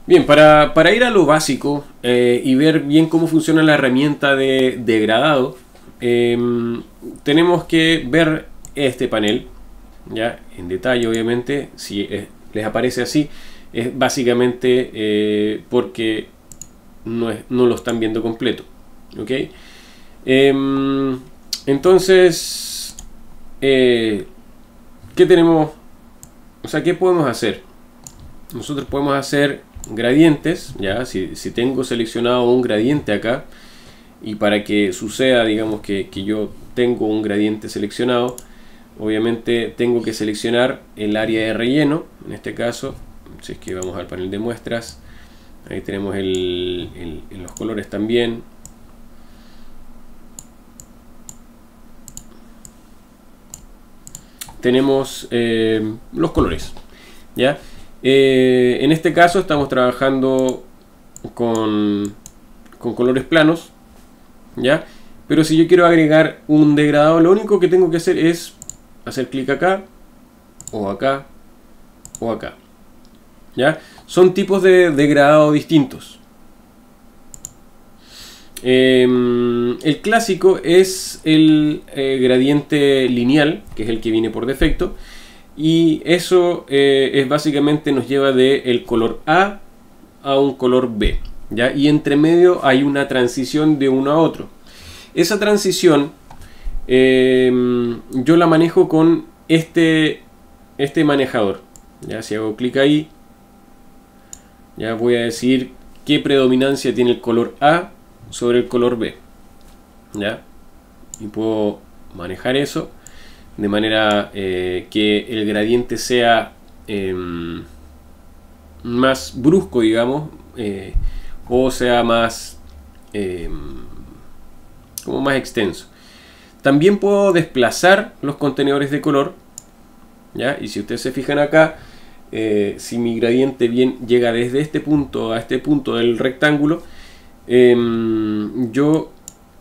Bien, para ir a lo básico y ver bien cómo funciona la herramienta de degradado, tenemos que ver este panel, ya en detalle obviamente. Si les aparece así, es básicamente porque no lo están viendo completo. ¿Ok? Entonces, ¿qué tenemos? O sea, ¿qué podemos hacer? Nosotros podemos hacer gradientes, ya si tengo seleccionado un gradiente acá, y para que suceda, digamos que yo tengo un gradiente seleccionado, obviamente tengo que seleccionar el área de relleno. En este caso, si es que vamos al panel de muestras, ahí tenemos los colores también. Tenemos los colores, ¿ya? En este caso estamos trabajando con colores planos, ¿ya? Pero si yo quiero agregar un degradado, lo único que tengo que hacer es hacer clic acá, o acá, o acá, ¿ya? Son tipos de degradado distintos. El clásico es el gradiente lineal, que es el que viene por defecto. Y eso es básicamente nos lleva del color A un color B, ¿ya? Y entre medio hay una transición de uno a otro. Esa transición yo la manejo con este manejador, ¿ya? Si hago clic ahí, ya voy a decir qué predominancia tiene el color A sobre el color B, ¿ya? Y puedo manejar eso de manera que el gradiente sea más brusco, digamos, o sea más como más extenso. También puedo desplazar los contenedores de color, ¿ya? Y si ustedes se fijan acá, si mi gradiente bien llega desde este punto a este punto del rectángulo, yo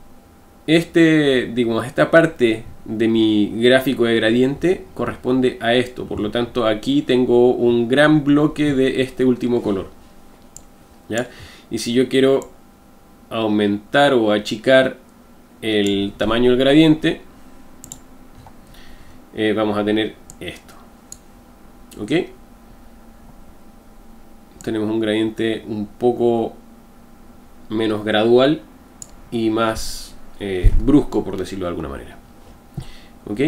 esta parte de mi gráfico de gradiente corresponde a esto. Por lo tanto, aquí tengo un gran bloque de este último color, ¿ya? Y si yo quiero aumentar o achicar el tamaño del gradiente, vamos a tener esto. ¿Ok? Tenemos un gradiente un poco menos gradual y más brusco, por decirlo de alguna manera. ¿Ok?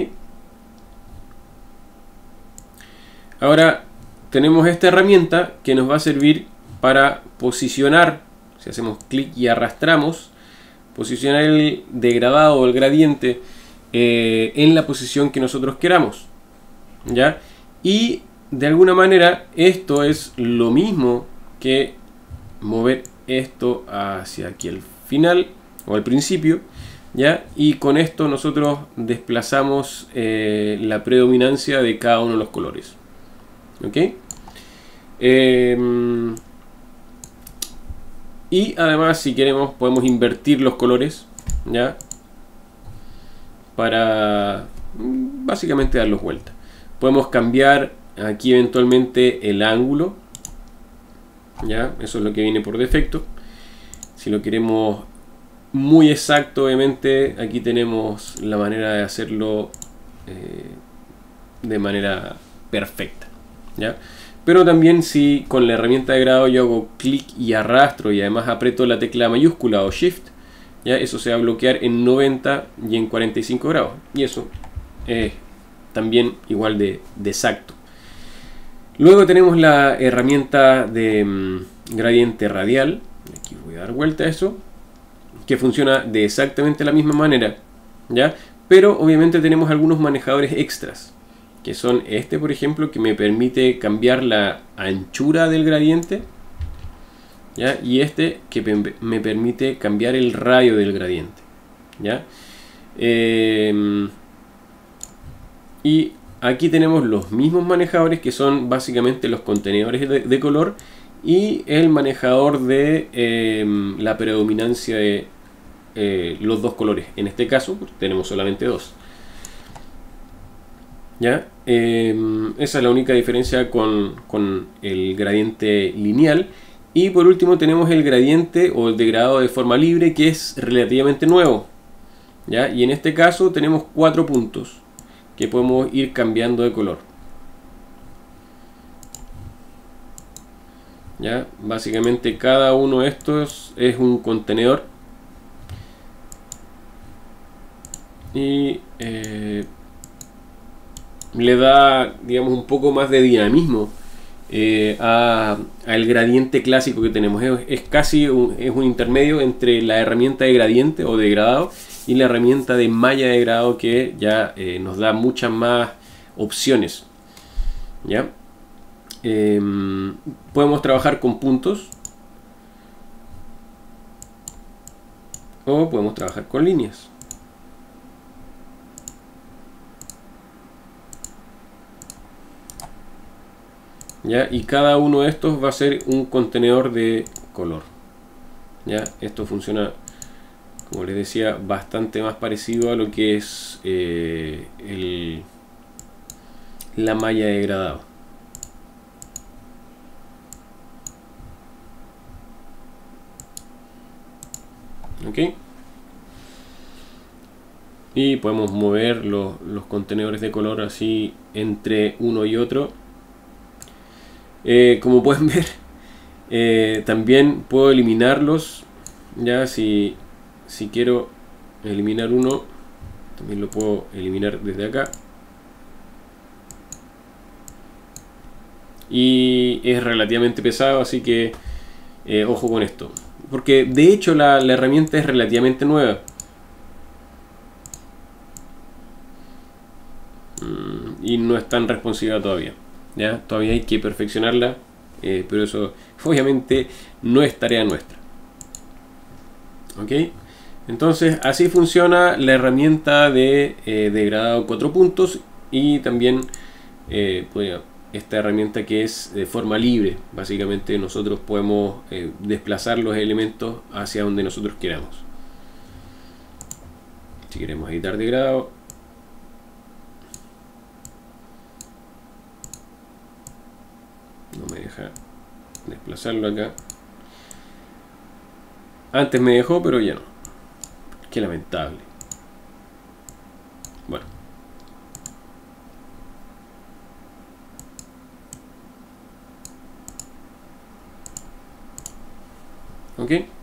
Ahora tenemos esta herramienta que nos va a servir para posicionar. Si hacemos clic y arrastramos, posicionar el degradado o el gradiente en la posición que nosotros queramos, ¿ya? Y de alguna manera esto es lo mismo que mover esto hacia aquí al final o al principio, ¿ya? Y con esto nosotros desplazamos la predominancia de cada uno de los colores. ¿Ok? Y además, si queremos, podemos invertir los colores, ¿ya? Para básicamente darlos vuelta. Podemos cambiar aquí eventualmente el ángulo, ¿ya? Eso es lo que viene por defecto. Si lo queremos muy exacto, obviamente aquí tenemos la manera de hacerlo de manera perfecta, ¿ya? Pero también si con la herramienta de grado yo hago clic y arrastro y además aprieto la tecla mayúscula o shift, ¿ya? Eso se va a bloquear en 90 y en 45 grados, y eso es también igual de exacto. Luego tenemos la herramienta de gradiente radial. Aquí voy a dar vuelta a eso, que funciona de exactamente la misma manera, ¿ya? Pero obviamente tenemos algunos manejadores extras, que son este, por ejemplo, que me permite cambiar la anchura del gradiente, ¿ya? Y este que me permite cambiar el radio del gradiente, ¿ya? Y aquí tenemos los mismos manejadores, que son básicamente los contenedores de color y el manejador de la predominancia de los dos colores. En este caso tenemos solamente dos, ¿ya? Esa es la única diferencia con el gradiente lineal. Y por último tenemos el gradiente o el degradado de forma libre, que es relativamente nuevo, ¿ya? Y en este caso tenemos 4 puntos que podemos ir cambiando de color, ¿ya? Básicamente cada uno de estos es un contenedor y le da, digamos, un poco más de dinamismo al gradiente clásico que tenemos. Es casi es un intermedio entre la herramienta de gradiente o degradado y la herramienta de malla de degradado, que ya nos da muchas más opciones, ¿ya? Podemos trabajar con puntos o podemos trabajar con líneas. ¿Ya? Y cada uno de estos va a ser un contenedor de color, ¿ya? Esto funciona, como les decía, bastante más parecido a lo que es la malla de degradado. ¿Ok? Y podemos mover los contenedores de color así entre uno y otro. Como pueden ver, también puedo eliminarlos. Ya si quiero eliminar uno, también lo puedo eliminar desde acá. Y es relativamente pesado, así que ojo con esto, porque de hecho la herramienta es relativamente nueva. Y no es tan responsiva todavía, ¿ya? Todavía hay que perfeccionarla, pero eso obviamente no es tarea nuestra. ¿Ok? Entonces así funciona la herramienta de degradado 4 puntos y también pues, esta herramienta que es de forma libre. Básicamente nosotros podemos desplazar los elementos hacia donde nosotros queramos. Si queremos editar degradado, no me deja desplazarlo acá. Antes me dejó, pero ya no. Qué lamentable. Bueno. ¿Ok?